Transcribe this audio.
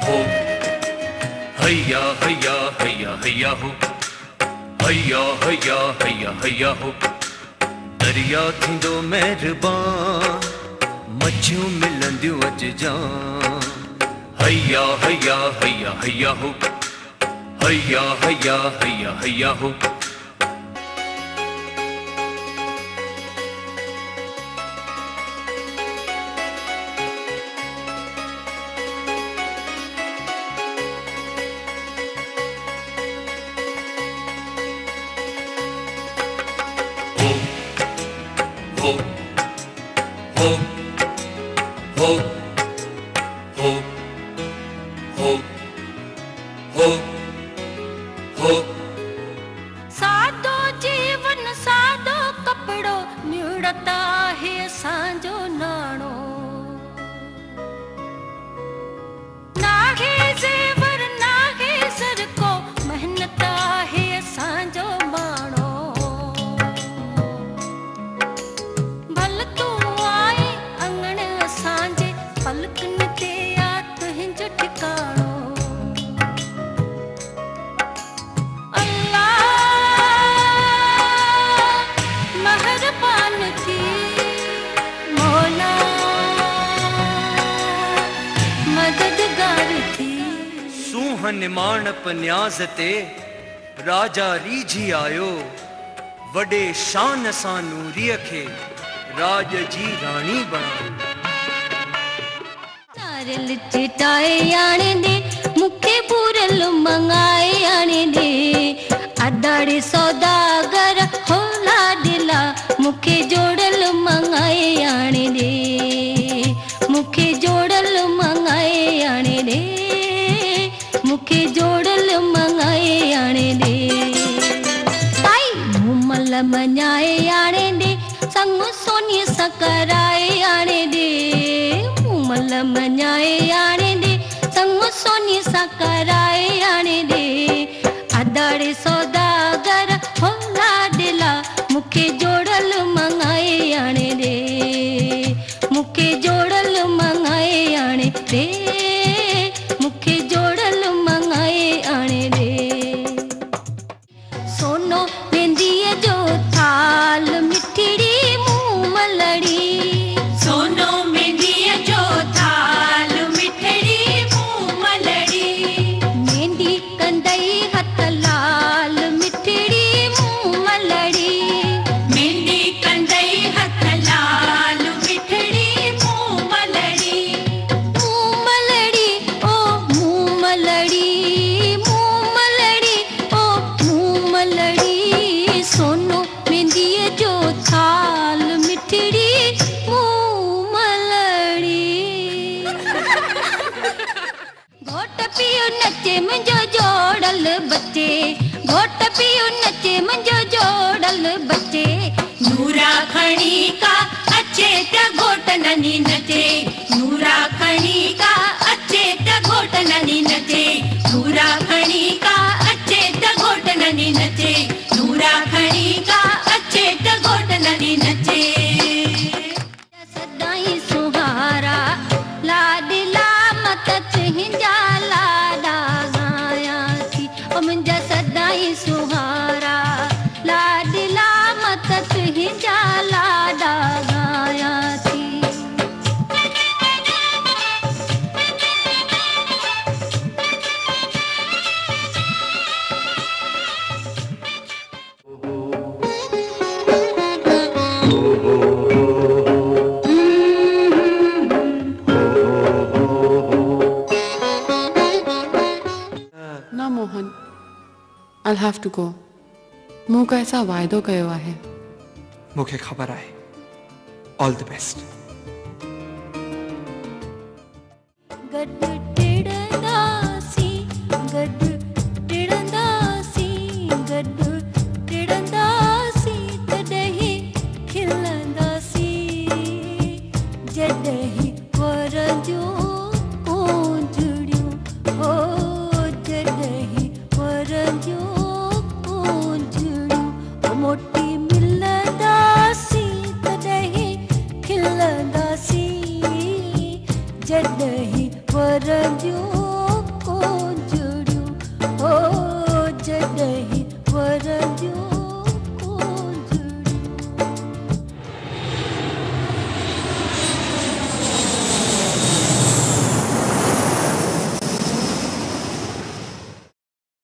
हो हैया हैया हैया हैया हो हैया हैया हैया हैया हो दरिया थींदो मेहरबान मच्छियूं मिलंदियूं अज जान हैया हैया हैया हैया हो हैया हैया हैया हैया हो हो हो हो हो हो हो हो सादो जीवन सादो कपड़ो निड़ता है सांजो नाणो नाहे जेवर नाहे सर को मेहनता है सांजो माणो भल तू आई अंगण सांजे पलकन ते आ तुहिंजो ठिकाणो सूहन माणप न्याज़ ते राजा रीझी आयो वडे शान सां नूरीअ खे राज जी राणी बणायो नारियल चिटाए आणे दे मुखे पूरल मंगाए आणे दे अदाड़े सौदागर होला दिला मुखे जोड़ल मंगाए आणे दे मुखे जोड़ल मंगाए आणे दे मुखे जोड़ल मंगाए आणे दे ताई मुमल मनाए आणे दे संग सोनी सकराए आणे दे मुमल मनाए आणे दे संग सोनी सकराए आणे दे अदाड़े सौदागर होला दिला मुखे जोड़ल मंगाए आणे दे मुखे जोड़ल मंगाए आणे दे मुखे जोड़ल मंगाए आणे दे सोनो मेहंदीअ जो थाल मिठड़ी मूमलड़ी सोनो मेहंदीअ जो थाल मिठड़ी मूमलड़ी मेहंदी कंदई हथ लाल मिठड़ी मूमलड़ी मेहंदी कंदई हथ लाल मिठड़ी मूमलड़ी मूमलड़ी ओ मूमलड़ी मूमलड़ी ओ मूमलड़ी सोनो मेहंदीअ जो थाल मिठड़ी मूमलड़ी घोट पियो नचे मुंहिंजो जोड़ल बच्चे घोट पियो नचे मुंहिंजो जोड़ल बच्चे नूरा खणी का अचे त घोट ननी नचे नूरा खणी का अचे त घोट ननी नचे नूरा खणी का अचे त घोट ननी नचे नूरा खणी का अचे त घोट ननी नचे सदाई सुहारा लाडला मत तुहिंजा लाडा गाया थी ओ मुंहिंजा सदाई सुहारा लाडला मत तुहिंजा लाडा गाया थी ना Mohan I'll have to go. मूं कैसा वायदो कयो आहे मुझे खबर आहे ऑल द बेस्ट गड टिड़ंदासी गड टिड़ंदासी गड टिड़ंदासी तॾहिं खिलंदासी जॾहिं वर जो कोंजड़ियूं हो जॾहिं वर जो कोंजड़ियूं मोटी मिलंदासी तॾहिं खिलंदासी जॾहिं वर जो